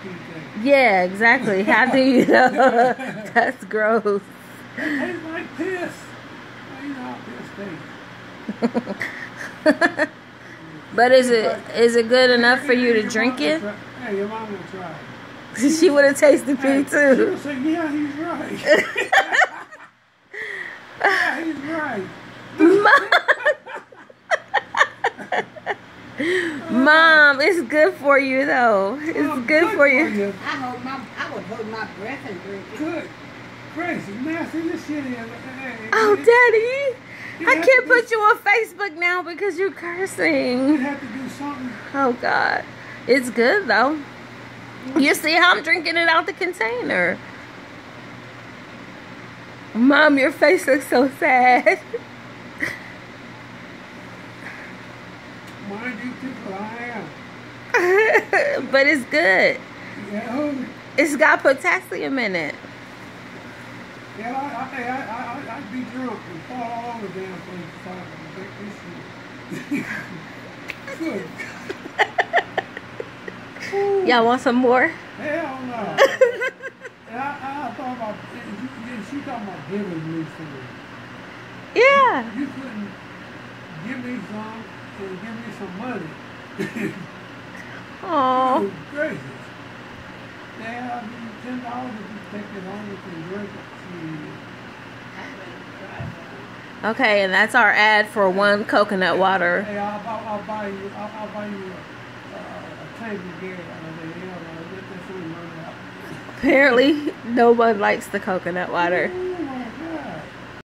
Yeah, exactly. How do you know? That's gross. It tastes like piss. Well, you know how piss tastes. But is it good enough for you to drink it? Hey, your mom will try it. She would have tasted pee She too. would say, yeah, he's right. Yeah, he's right. Mom, it's good for you though. It's good for you. I would hold my breath and drink it. Good. Crazy. Nasty this shit is. Oh, Daddy. I can't put you on Facebook now because you're cursing. You have to do something. Oh, God. It's good, though. You see how I'm drinking it out the container. Mom, your face looks so sad. Mind you, people, I am. But it's good. Yeah, It's got potassium in it. yeah, I'd be drunk and fall all over the damn place if I could drink this shit. Good. Y'all want some more? Hell no. And I thought about, she talking about giving me some. Yeah. You couldn't give me some and give me some money. Oh. Crazy. Yeah, I'll give you $10 if you take it home and drink it. Okay, and that's our ad for one coconut water. Hey, I'll buy you a tank of gas. Apparently, no one likes the coconut water.